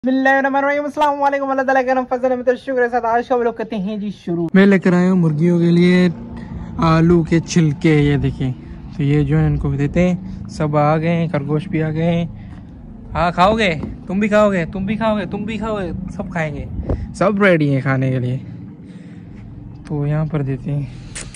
शुक्र साथ आज का लोग कहते हैं जी शुरू। मैं लेकर आया हूँ मुर्गियों के लिए आलू के छिलके, ये देखिए। तो ये जो है इनको देते हैं। सब आ गए हैं, खरगोश भी आ गए हैं। हाँ खाओगे, तुम भी खाओगे, तुम भी खाओगे, तुम भी खाओगे, सब खाएंगे, सब रेडी है खाने के लिए। तो यहाँ पर देते हैं,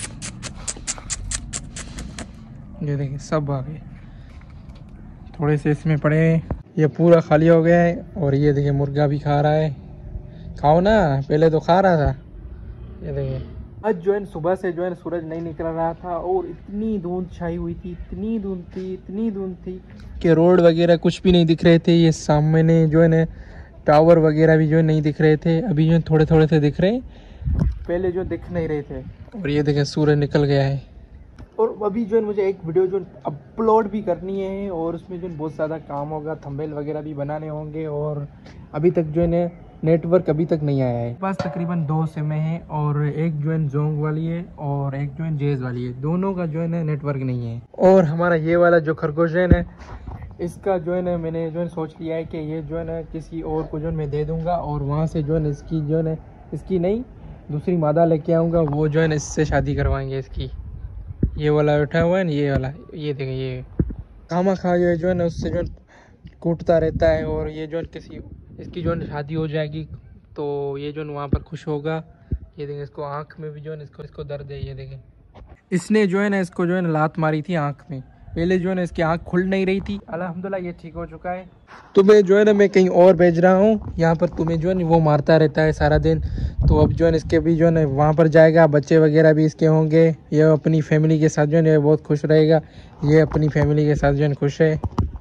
ये देखिए सब आ गए। थोड़े से इसमें पड़े, ये पूरा खाली हो गया है। और ये देखिए मुर्गा भी खा रहा है। खाओ ना, पहले तो खा रहा था। ये देखिए आज जो है सुबह से जो है सूरज नहीं निकल रहा था और इतनी धुंध छाई हुई थी, इतनी धुंध थी कि रोड वगैरह कुछ भी नहीं दिख रहे थे। ये सामने जो है ना टावर वगैरह भी जो है नहीं दिख रहे थे। अभी जो थोड़े थोड़े से दिख रहे हैं, पहले जो दिख नहीं रहे थे। और ये देखिए सूरज निकल गया है। और अभी जो है मुझे एक वीडियो जो अपलोड भी करनी है और उसमें जो बहुत ज़्यादा काम होगा, थंबनेल वगैरह भी बनाने होंगे। और अभी तक जो है नेटवर्क अभी तक नहीं आया है। पास तकरीबन 2 सिम है और एक जो है जोंग वाली है और एक जो है जेज वाली है। दोनों का जो है नेटवर्क नहीं है। और हमारा ये वाला जो खरगोश है ना, इसका जो है ना मैंने जो है सोच लिया है कि ये जो है ना किसी और को जो है मैं दे दूँगा और वहाँ से जो है इसकी जो है इसकी नहीं दूसरी मादा लेके आऊँगा। वो जो है इससे शादी करवाएंगे इसकी। ये वाला उठा हुआ है ना, ये वाला, ये देखें, ये खामा खा जो है ना उससे जो कूटता रहता है। और ये जो किसी इसकी जो शादी हो जाएगी तो ये जो वहाँ पर खुश होगा। ये देखें इसको आँख में भी जो है इसको दर्द है। ये देखें इसने जो है ना इसको जो है ना लात मारी थी आँख में। पहले जो है ना इसकी आँख खुल नहीं रही थी। अल्हम्दुलिल्लाह ये ठीक हो चुका है। तुम्हें जो है ना मैं कहीं और भेज रहा हूँ, यहाँ पर तुम्हें जो है वो मारता रहता है सारा दिन। तो अब जो है इसके भी जो है ना वहाँ पर जाएगा, बच्चे वगैरह भी इसके होंगे। ये अपनी फैमिली के साथ जो है बहुत खुश रहेगा। ये अपनी फैमिली के साथ जो है खुश है।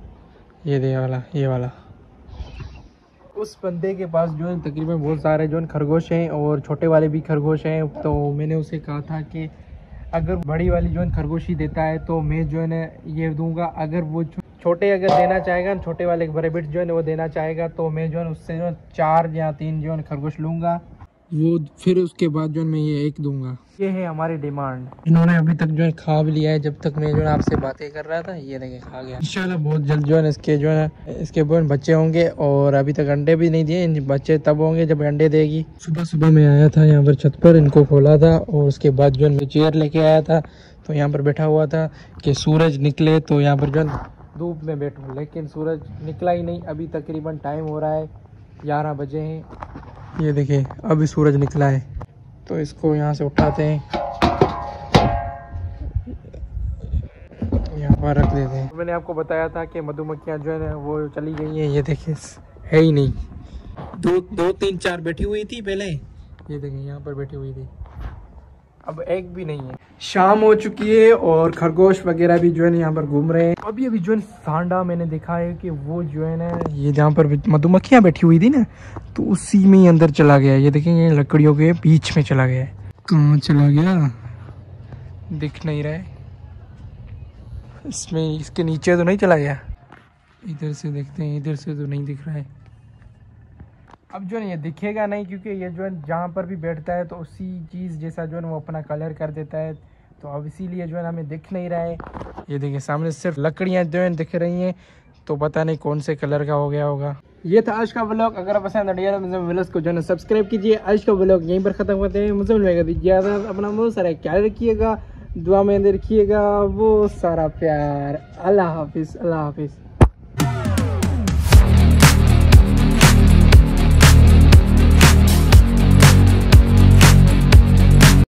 ये वाला उस बंदे के पास जो है तकरीबन बहुत सारे जो है खरगोश हैं और छोटे वाले भी खरगोश हैं। तो मैंने उसे कहा था कि अगर बड़ी वाली जो है खरगोश ही देता है तो मैं जो है ना ये दूंगा। अगर वो छोटे अगर देना चाहेगा, छोटे वाले रेबिट जो है वो देना चाहेगा तो मैं जो है उससे जो 4 या 3 जो है खरगोश लूँगा। वो फिर उसके बाद जो मैं ये एक दूंगा। ये है हमारी डिमांड। इन्होंने अभी तक जो है खा भी लिया है जब तक मैं जो है आपसे बातें कर रहा था। ये देखिए खा गया। इंशाल्लाह बहुत जल्द जो है इसके बच्चे होंगे। और अभी तक अंडे भी नहीं दिए। बच्चे तब होंगे जब अंडे देगी। सुबह सुबह मैं आया था यहाँ पर छत पर, इनको खोला था और उसके बाद जो है मैं चेयर लेके आया था। तो यहाँ पर बैठा हुआ था कि सूरज निकले तो यहाँ पर जो है धूप में बैठूँ, लेकिन सूरज निकला ही नहीं। अभी तकरीबन टाइम हो रहा है 11 बजे हैं। ये देखिए अभी सूरज निकला है। तो इसको यहाँ से उठाते हैं, यहाँ पर रख देते हैं। मैंने आपको बताया था कि मधुमक्खियाँ जो है ना वो चली गई हैं। ये देखिए है ही नहीं। 2 3 4 बैठी हुई थी पहले। ये देखिए यहाँ पर बैठी हुई थी, अब एक भी नहीं है। शाम हो चुकी है और खरगोश वगैरह भी जो है यहाँ पर घूम रहे हैं। अभी जो है सांडा मैंने देखा है कि वो जो है ना ये जहाँ पर मधुमक्खियाँ बैठी हुई थी ना, तो उसी में ही अंदर चला गया। ये देखेंगे लकड़ियों के बीच में चला गया। कहाँ चला गया दिख नहीं रहा है। इसमें इसके नीचे तो नहीं चला गया। इधर से देखते हैं, इधर से तो नहीं दिख रहा है। अब जो है ये दिखेगा नहीं क्योंकि ये जो है जहाँ पर भी बैठता है तो उसी चीज़ जैसा जो है वो अपना कलर कर देता है। तो अब इसीलिए जो है हमें दिख नहीं रहा है। ये देखिए सामने सिर्फ लकड़ियाँ जो है दिख रही हैं, तो पता नहीं कौन से कलर का हो गया होगा। ये था आज का व्लॉग। अगर पसंद आया व्लॉग को जो है सब्सक्राइब कीजिए। आज का व्लॉग यहीं पर ख़त्म करते हैं। मुझे ज़्यादा अपना बहुत सारा ख्याल रखिएगा, दुआ में रखिएगा। वो सारा प्यार। अल्लाह हाफिज़, अल्लाह हाफिज़।